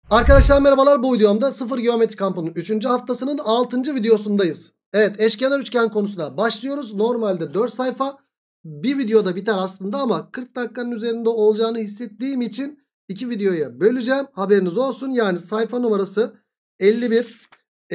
Arkadaşlar merhabalar, bu videomda sıfır geometri kampının 3. haftasının 6. videosundayız. Evet, eşkenar üçgen konusuna başlıyoruz. Normalde 4 sayfa bir videoda biter aslında ama 40 dakikanın üzerinde olacağını hissettiğim için 2 videoya böleceğim. Haberiniz olsun. Yani sayfa numarası 51,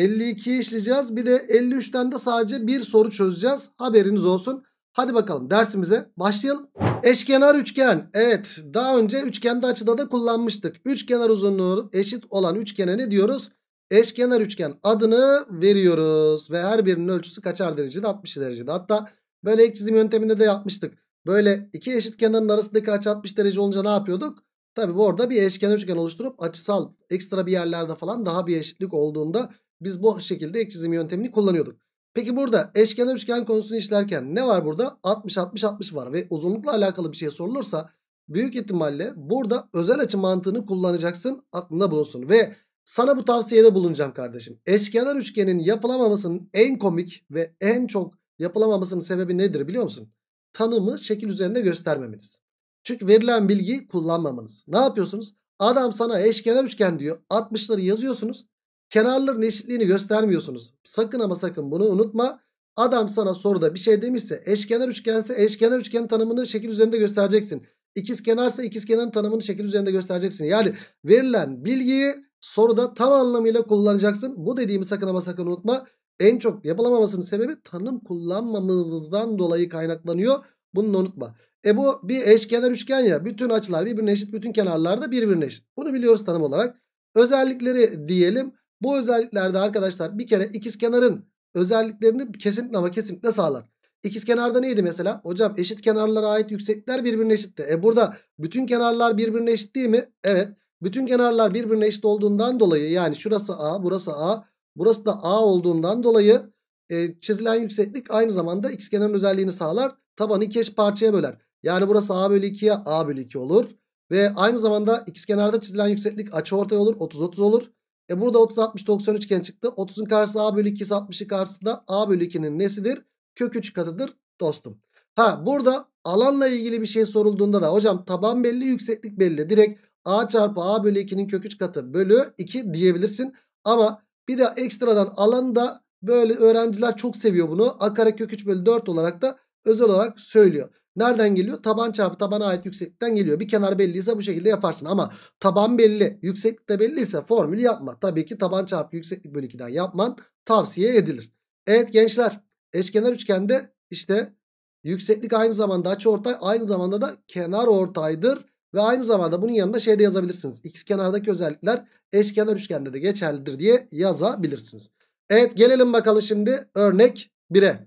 52 işleyeceğiz. Bir de 53'ten de sadece bir soru çözeceğiz. Haberiniz olsun. Hadi bakalım dersimize başlayalım. Eşkenar üçgen. Evet, daha önce üçgende açıda da kullanmıştık. Üçkenar uzunluğu eşit olan üçgene ne diyoruz? Eşkenar üçgen adını veriyoruz. Ve her birinin ölçüsü kaçar derecede? 60 derecede. Hatta böyle ek çizim yönteminde de yapmıştık. Böyle iki eşit kenarın arasındaki açı 60 derece olunca ne yapıyorduk? Tabi bu orada bir eşkenar üçgen oluşturup açısal ekstra bir yerlerde falan daha bir eşitlik olduğunda biz bu şekilde ek çizim yöntemini kullanıyorduk. Peki burada eşkenar üçgen konusunu işlerken ne var burada? 60 60 60 var ve uzunlukla alakalı bir şey sorulursa büyük ihtimalle burada özel açı mantığını kullanacaksın, aklında bulunsun. Ve sana bu tavsiyede bulunacağım kardeşim. Eşkenar üçgenin yapılamamasının en komik ve en çok yapılamamasının sebebi nedir biliyor musun? Tanımı şekil üzerinde göstermemeniz. Çünkü verilen bilgiyi kullanmamanız. Ne yapıyorsunuz? Adam sana eşkenar üçgen diyor. 60'ları yazıyorsunuz. Kenarların eşitliğini göstermiyorsunuz. Sakın ama sakın bunu unutma. Adam sana soruda bir şey demişse, eşkenar üçgense eşkenar üçgenin tanımını şekil üzerinde göstereceksin. İkizkenarsa ikizkenarın tanımını şekil üzerinde göstereceksin. Yani verilen bilgiyi soruda tam anlamıyla kullanacaksın. Bu dediğimi sakın ama sakın unutma. En çok yapılamamasının sebebi tanım kullanmamızdan dolayı kaynaklanıyor. Bunu da unutma. Bu bir eşkenar üçgen ya. Bütün açılar birbirine eşit. Bütün kenarlar da birbirine eşit. Bunu biliyoruz tanım olarak. Özellikleri diyelim. Bu özelliklerde arkadaşlar bir kere ikizkenarın özelliklerini kesinlikle ama kesinlikle sağlar. İkizkenarda neydi mesela? Hocam eşit kenarlara ait yükseklikler birbirine eşitti. Burada bütün kenarlar birbirine eşit değil mi? Evet. Bütün kenarlar birbirine eşit olduğundan dolayı, yani şurası A, burası A, burası da A olduğundan dolayı çizilen yükseklik aynı zamanda ikizkenarın özelliğini sağlar. Tabanı iki eşit parçaya böler. Yani burası A bölü 2'ye A bölü 2 olur. Ve aynı zamanda ikizkenarda çizilen yükseklik açıortay olur. 30 30 olur. Burada 30 60 90 üçgen çıktı. 30'un karşısı A bölü 2 ise 60'ın karşısı da A bölü 2'nin nesidir? Kök 3 katıdır dostum. Burada alanla ilgili bir şey sorulduğunda da hocam taban belli, yükseklik belli. Direkt A çarpı A bölü 2'nin kök 3 katı bölü 2 diyebilirsin. Ama bir de ekstradan alanı da böyle öğrenciler çok seviyor bunu. A kare kök 3 bölü 4 olarak da özel olarak söylüyor. Nereden geliyor? Taban çarpı tabana ait yükseklikten geliyor. Bir kenar belliyse bu şekilde yaparsın. Ama taban belli, yükseklik de belliyse formül yapma. Tabii ki taban çarpı yükseklik bölü 2'den yapman tavsiye edilir. Evet gençler, eşkenar üçgende işte yükseklik aynı zamanda açıortay, aynı zamanda da kenar ortaydır. Ve aynı zamanda bunun yanında şey de yazabilirsiniz. İkizkenardaki özellikler eşkenar üçgende de geçerlidir diye yazabilirsiniz. Evet, gelelim bakalım şimdi örnek 1'e.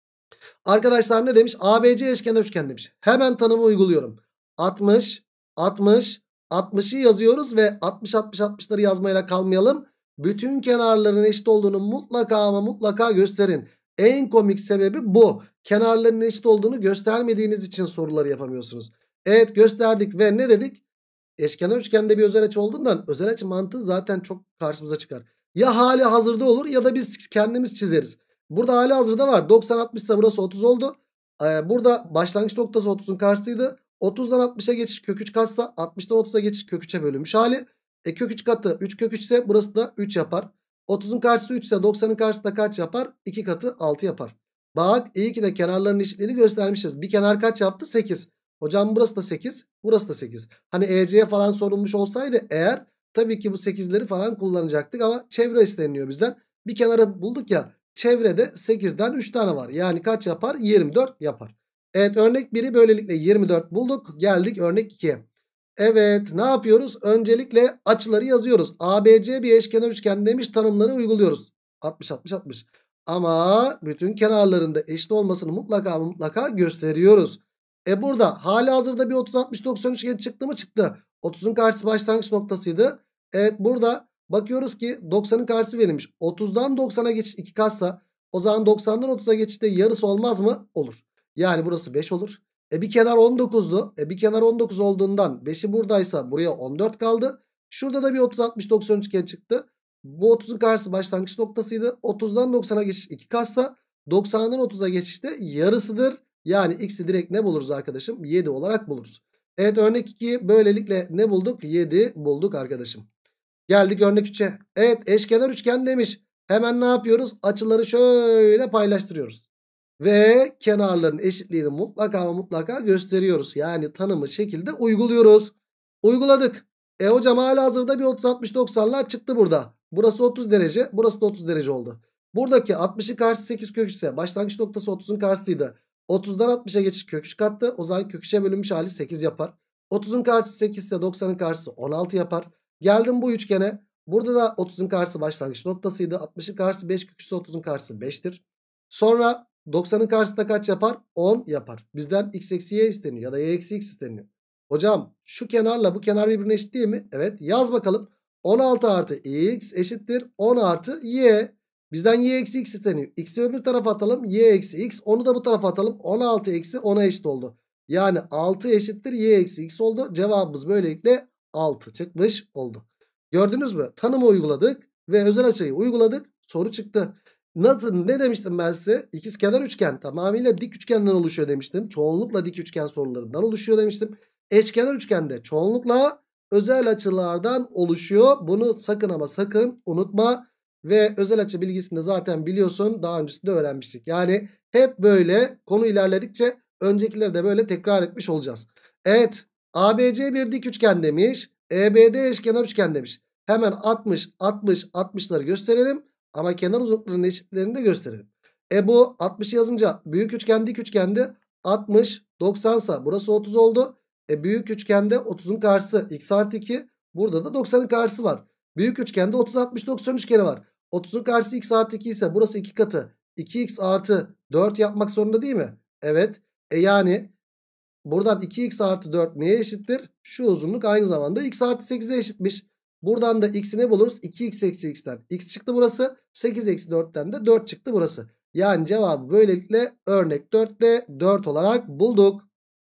Arkadaşlar ne demiş? ABC eşkenar üçgen demiş. Hemen tanımı uyguluyorum. 60, 60, 60'ı yazıyoruz ve 60, 60, 60'ları yazmayla kalmayalım. Bütün kenarların eşit olduğunu mutlaka ama mutlaka gösterin. En komik sebebi bu. Kenarların eşit olduğunu göstermediğiniz için soruları yapamıyorsunuz. Evet, gösterdik ve ne dedik? Eşkenar üçgende bir özel açı olduğundan özel açı mantığı zaten çok karşımıza çıkar. Ya hali hazırda olur ya da biz kendimiz çizeriz. Burada hali hazırda var. 90 60 ise burası 30 oldu. Burada başlangıç noktası 30'un karşısıydı. 30'dan 60'a geçiş kök 3 katsa 60'dan 30'a geçiş kök 3'e bölünmüş hali. Kök 3 katı 3 kök 3 ise burası da 3 yapar. 30'un karşısı 3 ise 90'ın karşısı da kaç yapar? 2 katı 6 yapar. Bak, iyi ki de kenarların eşitliğini göstermişiz. Bir kenar kaç yaptı? 8. Hocam burası da 8, burası da 8. Hani EC'ye falan sorulmuş olsaydı eğer, tabii ki bu 8'leri falan kullanacaktık ama çevre isteniyor bizden. Bir kenarı bulduk ya, çevrede 8'den 3 tane var. Yani kaç yapar? 24 yapar. Evet, örnek 1'i böylelikle 24 bulduk. Geldik örnek 2'ye. Evet, ne yapıyoruz? Öncelikle açıları yazıyoruz. ABC bir eşkenar üçgen demiş, tanımları uyguluyoruz. 60 60 60. Ama bütün kenarlarında eşit olmasını mutlaka mutlaka gösteriyoruz. Burada halihazırda bir 30 60 90 üçgen çıktı mı? Çıktı. 30'un karşısı başlangıç noktasıydı. Evet, burada bakıyoruz ki 90'ın karşısı verilmiş. 30'dan 90'a geçiş 2 katsa o zaman 90'dan 30'a geçişte yarısı olmaz mı? Olur. Yani burası 5 olur. Bir kenar 19'du. Bir kenar 19 olduğundan 5'i buradaysa buraya 14 kaldı. Şurada da bir 30 60 90 üçgen çıktı. Bu 30'un karşısı başlangıç noktasıydı. 30'dan 90'a geçiş 2 katsa 90'dan 30'a geçişte yarısıdır. Yani x'i direkt ne buluruz arkadaşım? 7 olarak buluruz. Evet, örnek 2'yi böylelikle ne bulduk? 7 bulduk arkadaşım. Geldik örnek 3'e. Evet, eşkenar üçgen demiş. Hemen ne yapıyoruz? Açıları şöyle paylaştırıyoruz. Ve kenarların eşitliğini mutlaka ve mutlaka gösteriyoruz. Yani tanımı şekilde uyguluyoruz. Uyguladık. Hocam halihazırda bir 30 60 90'lar çıktı burada. Burası 30 derece, burası da 30 derece oldu. Buradaki 60'ın karşısı 8 kök 3 ise başlangıç noktası 30'un karşısıydı. 30'dan 60'a geçiş kök 3 kattı. O zaman kök 3'e bölünmüş hali 8 yapar. 30'un karşısı 8 ise 90'ın karşısı 16 yapar. Geldim bu üçgene. Burada da 30'un karşısı başlangıç noktasıydı. 60'ın karşısı 5 kök 3 ise 30'un karşısı 5'tir. Sonra 90'ın karşısında kaç yapar? 10 yapar. Bizden x eksi y isteniyor ya da y eksi x isteniyor. Hocam şu kenarla bu kenar birbirine eşit değil mi? Evet, yaz bakalım. 16 artı x eşittir 10 artı y. Bizden y eksi x isteniyor. X'i öbür tarafa atalım. Y eksi x. Onu da bu tarafa atalım. 16 eksi 10'a eşit oldu. Yani 6 eşittir y eksi x oldu. Cevabımız böylelikle 6 çıkmış oldu. Gördünüz mü? Tanımı uyguladık ve özel açıyı uyguladık. Soru çıktı. Nasıl, ne demiştim ben size? İkizkenar üçgen tamamıyla dik üçgenden oluşuyor demiştim. Çoğunlukla dik üçgen sorularından oluşuyor demiştim. Eşkenar üçgende çoğunlukla özel açılardan oluşuyor. Bunu sakın ama sakın unutma. Ve özel açı bilgisini de zaten biliyorsun. Daha öncesinde öğrenmiştik. Yani hep böyle konu ilerledikçe öncekileri de böyle tekrar etmiş olacağız. Evet, ABC bir dik üçgen demiş. EBD eşkenar üçgen demiş. Hemen 60 60 60'ları gösterelim. Ama kenar uzunluklarının eşitlerini de gösterelim. Bu 60 yazınca büyük üçgen dik üçgende 60 90 sa burası 30 oldu. Büyük üçgende 30'un karşısı x artı 2. Burada da 90'ın karşısı var. Büyük üçgende 30 60 90 üçgeni var. 30'un karşısı x artı 2 ise burası 2 katı. 2x artı 4 yapmak zorunda değil mi? Evet. Yani buradan 2x artı 4 neye eşittir? Şu uzunluk aynı zamanda x artı 8'e eşitmiş. Buradan da x'i ne buluruz? 2x eksi x'ten x çıktı burası. 8 eksi 4'ten de 4 çıktı burası. Yani cevabı böylelikle örnek 4'te 4 olarak bulduk.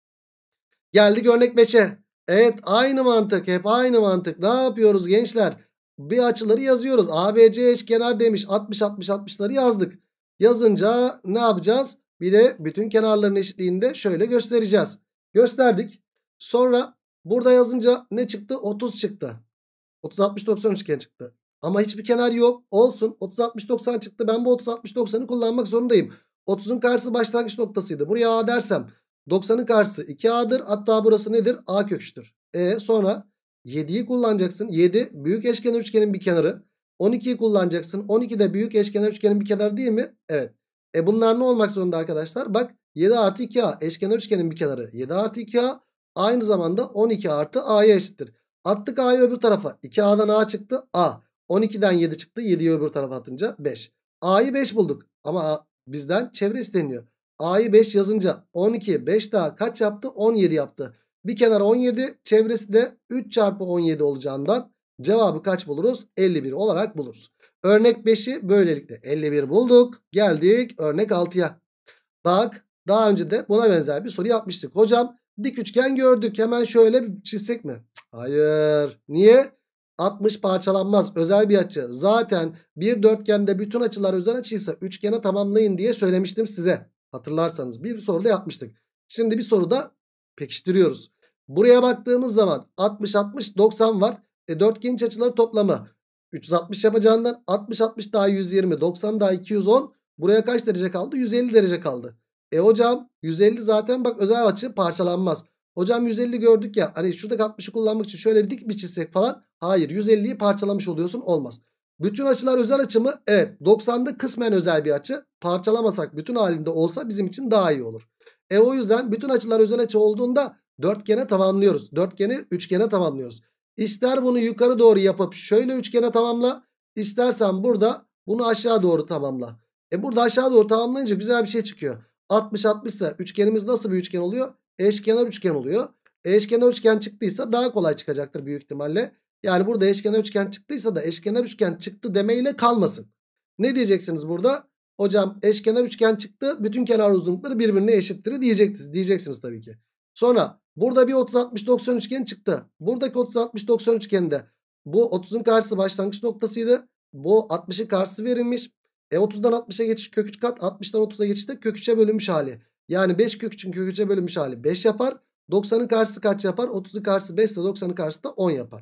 Geldik örnek 5'e. Evet, aynı mantık, hep aynı mantık. Ne yapıyoruz gençler? Bir açıları yazıyoruz. ABC eşkenar demiş. 60 60 60'ları yazdık. Yazınca ne yapacağız? Bir de bütün kenarların eşitliğini de şöyle göstereceğiz. Gösterdik. Sonra burada yazınca ne çıktı? 30 çıktı. 30 60 90 üçgen çıktı. Ama hiçbir kenar yok. Olsun. 30 60 90 çıktı. Ben bu 30 60 90'ı kullanmak zorundayım. 30'un karşısı başlangıç noktasıydı. Buraya A dersem 90'ın karşısı 2A'dır. Hatta burası nedir? A kök 3'tür. Sonra 7'yi kullanacaksın. 7 büyük eşkenar üçgenin bir kenarı. 12'yi kullanacaksın. 12 de büyük eşkenar üçgenin bir kenarı değil mi? Evet. Bunlar ne olmak zorunda arkadaşlar? Bak, 7 artı 2A eşkenar üçgenin bir kenarı. 7 artı 2A aynı zamanda 12 artı A'ya eşittir. Attık A'yı öbür tarafa. 2A'dan A çıktı. A. 12'den 7 çıktı. 7'yi öbür tarafa atınca 5. A'yı 5 bulduk. Ama bizden çevre isteniyor. A'yı 5 yazınca 12 5 daha kaç yaptı? 17 yaptı. Bir kenar 17, çevresi de 3 çarpı 17 olacağından cevabı kaç buluruz? 51 olarak buluruz. Örnek 5'i böylelikle 51 bulduk. Geldik örnek 6'ya. Bak, daha önce de buna benzer bir soru yapmıştık. Hocam dik üçgen gördük. Hemen şöyle bir çizsek mi? Hayır. Niye? 60 parçalanmaz. Özel bir açı. Zaten bir dörtgende bütün açılar özel açıysa üçgene tamamlayın diye söylemiştim size. Hatırlarsanız bir soruda yapmıştık. Şimdi bir soruda pekiştiriyoruz. Buraya baktığımız zaman 60 60 90 var. Dörtgen iç açıları toplamı 360 yapacağından 60 60 daha 120 90 daha 210. Buraya kaç derece kaldı? 150 derece kaldı. Hocam 150 zaten bak özel açı parçalanmaz. Hocam 150 gördük ya, hani şuradaki 60'ı kullanmak için şöyle bir dik bir çizsek falan. Hayır, 150'yi parçalamış oluyorsun, olmaz. Bütün açılar özel açı mı? Evet, 90'da kısmen özel bir açı. Parçalamasak bütün halinde olsa bizim için daha iyi olur. O yüzden bütün açılar özel açı olduğunda dörtgene tamamlıyoruz. Dörtgeni üçgene tamamlıyoruz. İster bunu yukarı doğru yapıp şöyle üçgene tamamla. İstersen burada bunu aşağı doğru tamamla. Burada aşağı doğru tamamlayınca güzel bir şey çıkıyor. 60 60 ise üçgenimiz nasıl bir üçgen oluyor? Eşkenar üçgen oluyor. Eşkenar üçgen çıktıysa daha kolay çıkacaktır büyük ihtimalle. Yani burada eşkenar üçgen çıktıysa da eşkenar üçgen çıktı demeyle kalmasın. Ne diyeceksiniz burada? Hocam eşkenar üçgen çıktı. Bütün kenar uzunlukları birbirine eşittir diyeceksiniz tabii ki. Sonra burada bir 30 60 90 üçgen çıktı. Buradaki 30 60 90 üçgeninde bu 30'un karşısı başlangıç noktasıydı. Bu 60'ın karşısı verilmiş. 30'dan 60'a geçiş kök 3 kat. 60'dan 30'a geçişte kök 3'e bölünmüş hali. Yani 5 kök 3'ün kök 3'e bölünmüş hali 5 yapar. 90'ın karşısı kaç yapar? 30'un karşısı 5 ise 90'ın karşısı da 10 yapar.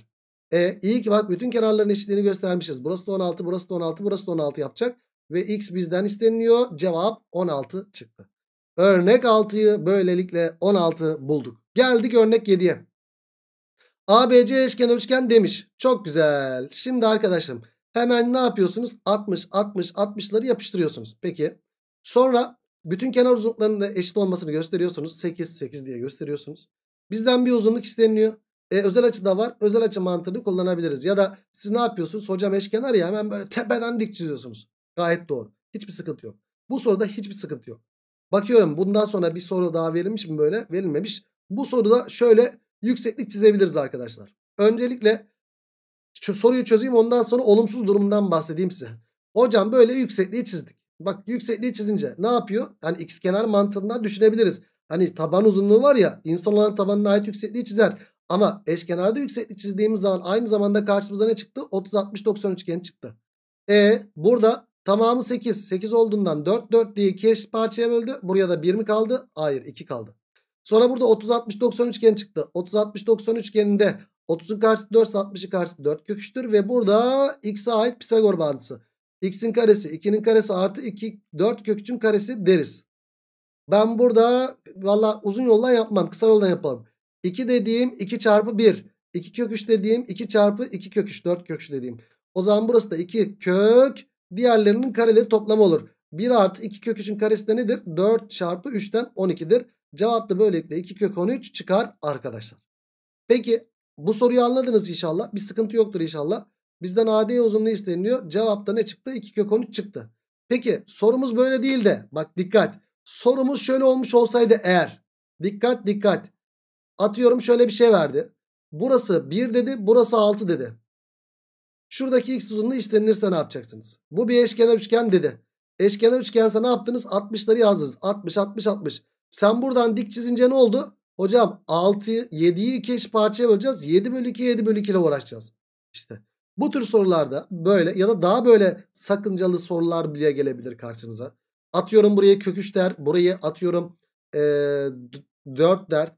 İyi ki bak bütün kenarların eşitliğini göstermişiz. Burası da 16, burası da 16, burası da 16 yapacak. Ve x bizden isteniliyor. Cevap 16 çıktı. Örnek 6'yı böylelikle 16 bulduk. Geldik örnek 7'ye. ABC eşkenar üçgen demiş. Çok güzel. Şimdi arkadaşım hemen ne yapıyorsunuz? 60, 60, 60'ları yapıştırıyorsunuz. Peki. Sonra bütün kenar uzunluklarının da eşit olmasını gösteriyorsunuz. 8, 8 diye gösteriyorsunuz. Bizden bir uzunluk isteniliyor. Özel açı da var. Özel açı mantığını kullanabiliriz. Ya da siz ne yapıyorsunuz? Hocam eşkenar ya, hemen böyle tepeden dik çiziyorsunuz. Gayet doğru. Hiçbir sıkıntı yok. Bu soruda hiçbir sıkıntı yok. Bakıyorum bundan sonra bir soru daha verilmiş mi böyle? Verilmemiş. Bu soruda şöyle yükseklik çizebiliriz arkadaşlar. Öncelikle şu soruyu çözeyim, ondan sonra olumsuz durumdan bahsedeyim size. Hocam böyle yüksekliği çizdik. Bak yüksekliği çizince ne yapıyor? Hani ikizkenar mantığından düşünebiliriz. Hani taban uzunluğu var ya, insan olan tabanına ait yüksekliği çizer. Ama eşkenarda yükseklik çizdiğimiz zaman aynı zamanda karşımıza ne çıktı? 30, 60, 90 üçgeni çıktı. Burada tamamı 8. 8 olduğundan 4, 4 diye 2 eşit parçaya böldü. Buraya da 1 mi kaldı? Hayır, 2 kaldı. Sonra burada 30, 60, 90 üçgeni çıktı. 30, 60, 90 üçgeninde 30'un karşısı 4, 60'ın karşısı 4 kök 3'tür. Ve burada x'e ait Pisagor bağıntısı. X'in karesi 2'nin karesi artı 2, 4 kök 3'ün karesi deriz. Ben burada valla uzun yoldan yapmam, kısa yoldan yapalım. 2 dediğim 2 çarpı 1. 2 kök 3 dediğim 2 çarpı 2 kök 3. 4 kök 3 dediğim. O zaman burası da 2 kök, diğerlerinin kareleri toplamı olur. 1 artı 2 kök 3'ün karesi de nedir? 4 çarpı 3'ten 12'dir. Cevap da böylelikle 2 kök 13 çıkar arkadaşlar. Peki bu soruyu anladınız inşallah. Bir sıkıntı yoktur inşallah. Bizden AD uzunluğu isteniliyor. Cevapta ne çıktı? 2 kök 13 çıktı. Peki sorumuz böyle değil de bak dikkat. Sorumuz şöyle olmuş olsaydı eğer. Dikkat dikkat. Atıyorum şöyle bir şey verdi. Burası 1 dedi, burası 6 dedi. Şuradaki x uzunluğu istenilirse ne yapacaksınız? Bu bir eşkenar üçgen dedi. Eşkenar üçgense ne yaptınız? 60'ları yazdınız. 60, 60, 60. Sen buradan dik çizince ne oldu? Hocam 6'yı 7'yi 2 eşit parçaya böleceğiz. 7 bölü 2, 7 bölü 2 ile uğraşacağız. İşte bu tür sorularda böyle ya da daha böyle sakıncalı sorular bile gelebilir karşınıza. Atıyorum buraya kök 3 der. Burayı atıyorum 4 der.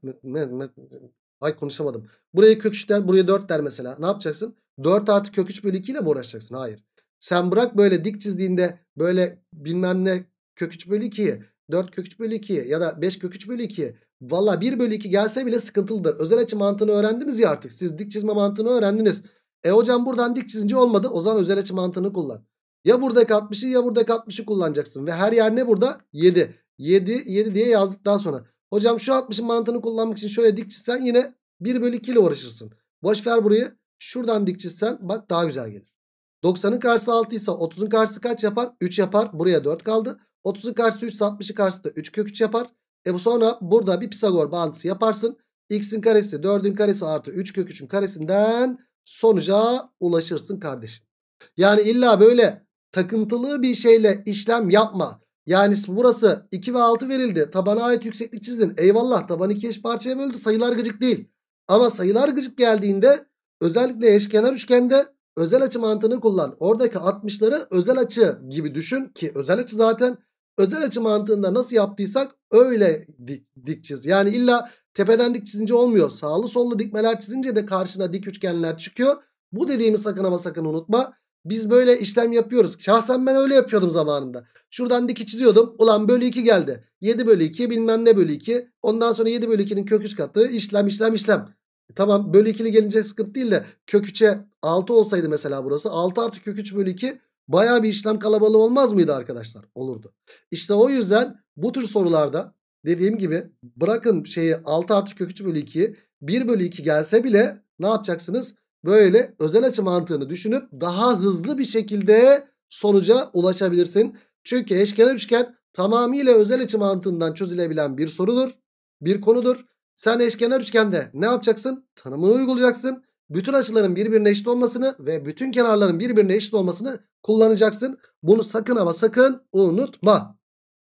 Ay konuşamadım. Buraya kök 3 der. Buraya 4 der mesela. Ne yapacaksın? 4 artı kök 3 bölü 2 ile mi uğraşacaksın? Hayır. Sen bırak böyle dik çizdiğinde böyle bilmem ne kök 3 bölü 2'yi, 4 kök 3 bölü 2'yi ya da 5 kök 3 bölü 2'yi. Valla 1 bölü 2 gelse bile sıkıntılıdır. Özel açı mantığını öğrendiniz ya artık. Siz dik çizme mantığını öğrendiniz. Hocam buradan dik çizince olmadı. O zaman özel açı mantığını kullan. Ya buradaki 60'ı ya buradaki 60'ı kullanacaksın. Ve her yer ne burada? 7. 7, 7 diye yazdıktan sonra. Hocam şu 60'ın mantığını kullanmak için şöyle dik çizsen yine 1 bölü 2 ile uğraşırsın. Boş ver burayı. Şuradan dik çizsen bak daha güzel gelir. 90'ın karşısı 6 ise 30'un karşısı kaç yapar? 3 yapar. Buraya 4 kaldı. 30'un karşısı 3 ise 60'ın karşısı da 3 kök 3 yapar. Bu sonra burada bir Pisagor bağıntısı yaparsın. X'in karesi 4'ün karesi artı 3 kök 3'ün karesinden sonuca ulaşırsın kardeşim. Yani illa böyle takıntılı bir şeyle işlem yapma. Yani burası 2 ve 6 verildi. Tabana ait yükseklik çizdin. Eyvallah, taban 2 eş parçaya böldü. Sayılar gıcık değil. Ama sayılar gıcık geldiğinde özellikle eşkenar üçgende özel açı mantığını kullan. Oradaki 60'ları özel açı gibi düşün ki özel açı zaten özel açı mantığında nasıl yaptıysak öyle dik çiz. Yani illa tepeden dik çizince olmuyor. Sağlı sollu dikmeler çizince de karşına dik üçgenler çıkıyor. Bu dediğimi sakın ama sakın unutma. Biz böyle işlem yapıyoruz. Şahsen ben öyle yapıyordum zamanında. Şuradan diki çiziyordum. Ulan bölü 2 geldi. 7 bölü 2 bilmem ne bölü 2. Ondan sonra 7 bölü 2'nin kök 3 katı. İşlem. Tamam, bölü 2'li gelince sıkıntı değil de kök 3'e 6 olsaydı mesela burası. 6 artı kök 3 bölü 2 baya bir işlem kalabalığı olmaz mıydı arkadaşlar? Olurdu. İşte o yüzden bu tür sorularda dediğim gibi bırakın şeyi 6 artı kök 3 bölü 2'yi 1 bölü 2 gelse bile ne yapacaksınız? Böyle özel açı mantığını düşünüp daha hızlı bir şekilde sonuca ulaşabilirsin. Çünkü eşkenar üçgen tamamıyla özel açı mantığından çözülebilen bir sorudur. Bir konudur. Sen eşkenar üçgende ne yapacaksın? Tanımını uygulayacaksın. Bütün açıların birbirine eşit olmasını ve bütün kenarların birbirine eşit olmasını kullanacaksın. Bunu sakın ama sakın unutma.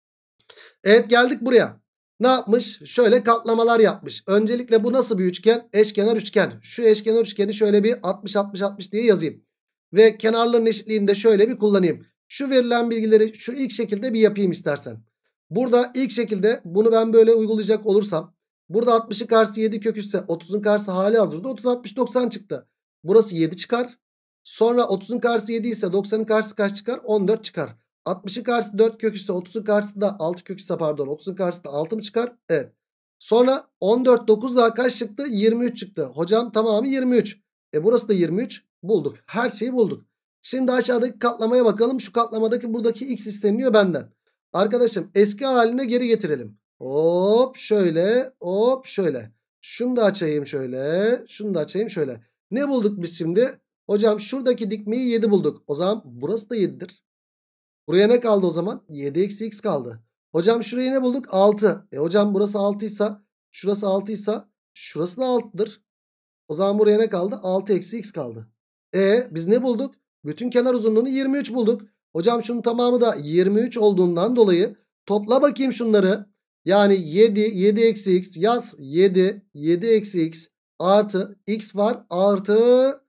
Evet, geldik buraya. Ne yapmış? Şöyle katlamalar yapmış. Öncelikle bu nasıl bir üçgen? Eşkenar üçgen. Şu eşkenar üçgeni şöyle bir 60-60-60 diye yazayım. Ve kenarların eşitliğini de şöyle bir kullanayım. Şu verilen bilgileri şu ilk şekilde bir yapayım istersen. Burada ilk şekilde bunu ben böyle uygulayacak olursam. Burada 60'ın karşısı 7 kök 3 ise 30'un karşısı hali hazırda 30 60 90 çıktı. Burası 7 çıkar. Sonra 30'un karşısı 7 ise 90'ın karşısı kaç çıkar? 14 çıkar. 60'ın karşısı 4 kök ise 30'un karşısı da 6 kök ise pardon 30'un karşısı da 6 mı çıkar? Evet. Sonra 14 9 daha kaç çıktı? 23 çıktı. Hocam tamamı 23. Burası da 23. Bulduk. Her şeyi bulduk. Şimdi aşağıdaki katlamaya bakalım. Şu katlamadaki buradaki x isteniyor benden. Arkadaşım eski haline geri getirelim. Hop şöyle hop şöyle. Şunu da açayım şöyle. Şunu da açayım şöyle. Ne bulduk biz şimdi? Hocam şuradaki dikmeyi 7 bulduk. O zaman burası da 7'dir. Buraya ne kaldı o zaman? 7 eksi x kaldı. Hocam şurayı ne bulduk? 6. Hocam burası 6 ise şurası 6 ise şurası da 6'dır. O zaman buraya ne kaldı? 6 eksi x kaldı. Biz ne bulduk? Bütün kenar uzunluğunu 23 bulduk. Hocam şunun tamamı da 23 olduğundan dolayı topla bakayım şunları. Yani 7 eksi x yaz. 7 eksi x artı x var artı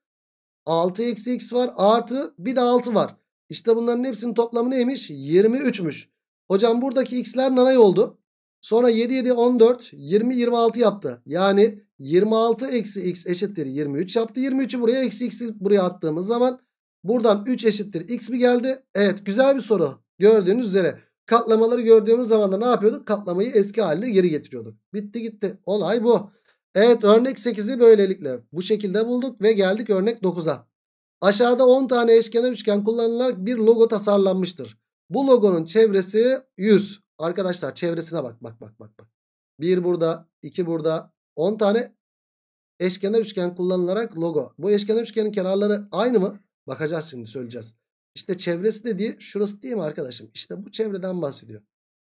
6 eksi x var artı bir de 6 var. İşte bunların hepsinin toplamı neymiş? 23'müş. Hocam buradaki x'ler nanay oldu. Sonra 7 14 20 26 yaptı. Yani 26 eksi x eşittir 23 yaptı. 23'ü buraya eksi x'i buraya attığımız zaman buradan 3 eşittir x mi geldi? Evet, güzel bir soru. Gördüğünüz üzere katlamaları gördüğümüz zaman da ne yapıyorduk? Katlamayı eski haline geri getiriyorduk. Bitti gitti. Olay bu. Evet, örnek 8'i böylelikle bu şekilde bulduk ve geldik örnek 9'a. Aşağıda 10 tane eşkenar üçgen kullanılarak bir logo tasarlanmıştır. Bu logonun çevresi 100. Arkadaşlar çevresine bak. Bak. 1 burada, 2 burada. 10 tane eşkenar üçgen kullanılarak logo. Bu eşkenar üçgenin kenarları aynı mı? Bakacağız şimdi, söyleyeceğiz. İşte çevresi dediği şurası değil mi arkadaşım? İşte bu çevreden bahsediyor.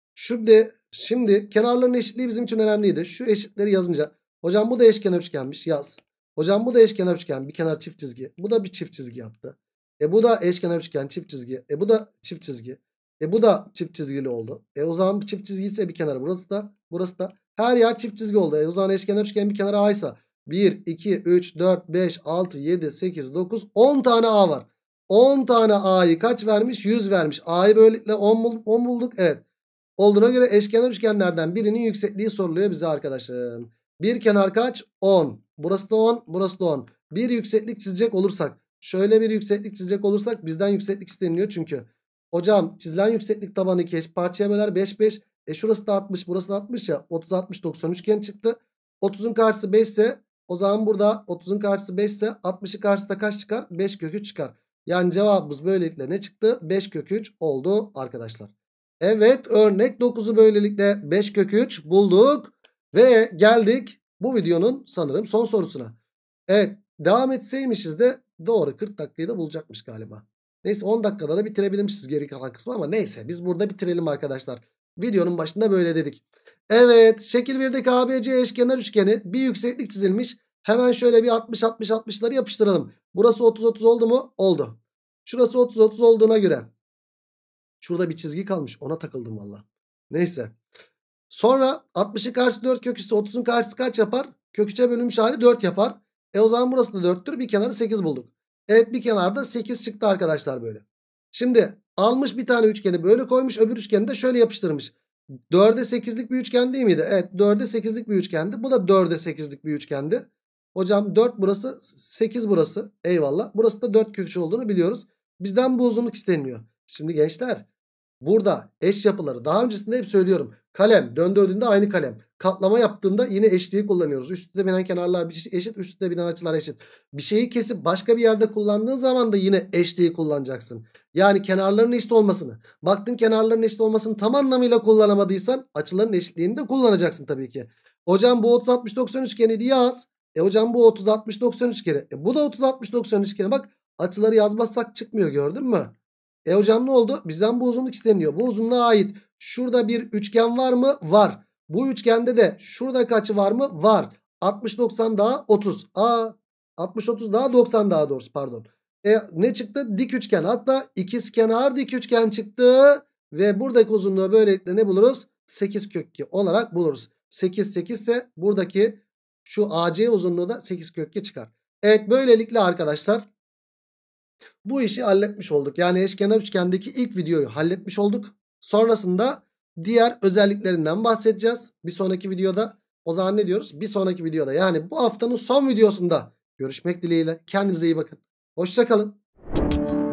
Şimdi kenarların eşitliği bizim için önemliydi. Şu eşitleri yazınca hocam bu da eşkenar üçgenmiş, yaz. Hocam bu da eşkenar üçgen, bir kenar çift çizgi. Bu da bir çift çizgi yaptı. Bu da eşkenar üçgen, çift çizgi. Bu da çift çizgi. Bu da çift çizgili oldu. O zaman çift çizgi ise bir kenarı burası da her yer çift çizgi oldu. O zaman eşkenar üçgen bir kenarı A ise 1 2 3 4 5 6 7 8 9 10 tane A var. 10 tane A'yı kaç vermiş? 100 vermiş. A'yı böylelikle 10 bulduk. Evet. Olduğuna göre eşkenar üçgenlerden birinin yüksekliği soruluyor bize arkadaşım. Bir kenar kaç? 10. Burası da 10, burası da 10. Bir yükseklik çizecek olursak, şöyle bir yükseklik çizecek olursak bizden yükseklik isteniliyor çünkü. Hocam çizilen yükseklik tabanı 2 eşit parçaya böler 5 5. Şurası da 60, burası da 60 ya. 30 60 90 üçgen çıktı. 30'un karşısı 5 ise o zaman burada 30'un karşısı 5 ise 60'ın karşısında kaç çıkar? 5 kök 3 çıkar. Yani cevabımız böylelikle ne çıktı? 5 kök 3 oldu arkadaşlar. Evet, örnek 9'u böylelikle 5 kök 3 bulduk. Ve geldik bu videonun sanırım son sorusuna. Evet, devam etseymişiz de doğru 40 dakikayı da bulacakmış galiba. Neyse 10 dakikada da bitirebilmişiz geri kalan kısmı ama neyse biz burada bitirelim arkadaşlar. Videonun başında böyle dedik. Evet, şekil 1'deki ABC eşkenar üçgeni bir yükseklik çizilmiş. Hemen şöyle bir 60-60-60'ları yapıştıralım. Burası 30-30 oldu mu? Oldu. Şurası 30-30 olduğuna göre şurada bir çizgi kalmış, ona takıldım valla. Neyse. Sonra 60'ın karşısı 4 kök üstü 30'un karşısı kaç yapar? Kök 3'e bölünmüş hali 4 yapar. O zaman burası da 4'tür. Bir kenarı 8 bulduk. Evet, bir kenarda 8 çıktı arkadaşlar böyle. Şimdi almış bir tane üçgeni böyle koymuş, öbür üçgeni de şöyle yapıştırmış. 4'e 8'lik bir üçgen değil miydi? Evet, 4'e 8'lik bir üçgendi. Bu da 4'e 8'lik bir üçgendi. Hocam 4 burası, 8 burası. Eyvallah. Burası da 4 kök 3 olduğunu biliyoruz. Bizden bu uzunluk isteniliyor. Şimdi gençler, burada eş yapıları daha öncesinde hep söylüyorum. Kalem döndürdüğünde aynı kalem. Katlama yaptığında yine eşliği kullanıyoruz. Üst üste binen kenarlar eşit, üst üste binen açılar eşit. Bir şeyi kesip başka bir yerde kullandığın zaman da yine eşliği kullanacaksın. Yani kenarların eşit olmasını, baktın kenarların eşit olmasını tam anlamıyla kullanamadıysan açıların eşitliğini de kullanacaksın tabii ki. Hocam bu 30 60 90 üçgeniydi, yaz. Hocam bu 30 60 90 üçgeni. Bu da 30 60 90 üçgeni. Bak, açıları yazmazsak çıkmıyor, gördün mü? Hocam ne oldu? Bizden bu uzunluk isteniyor. Bu uzunluğa ait şurada bir üçgen var mı? Var. Bu üçgende de şurada kaçı var mı? Var. 60 90 daha 30. 60 30 daha 90 daha doğrusu, pardon. Ne çıktı? Dik üçgen. Hatta ikizkenar dik üçgen çıktı. Ve buradaki uzunluğu böylelikle ne buluruz? 8 kök 2 olarak buluruz. 8 8 ise buradaki şu AC uzunluğu da 8 kök 2 çıkar. Evet, böylelikle arkadaşlar bu işi halletmiş olduk. Yani eşkenar üçgendeki ilk videoyu halletmiş olduk. Sonrasında diğer özelliklerinden bahsedeceğiz bir sonraki videoda. O zaman ne diyoruz? Bir sonraki videoda, yani bu haftanın son videosunda Görüşmek dileğiyle. Kendinize iyi bakın. Hoşça kalın.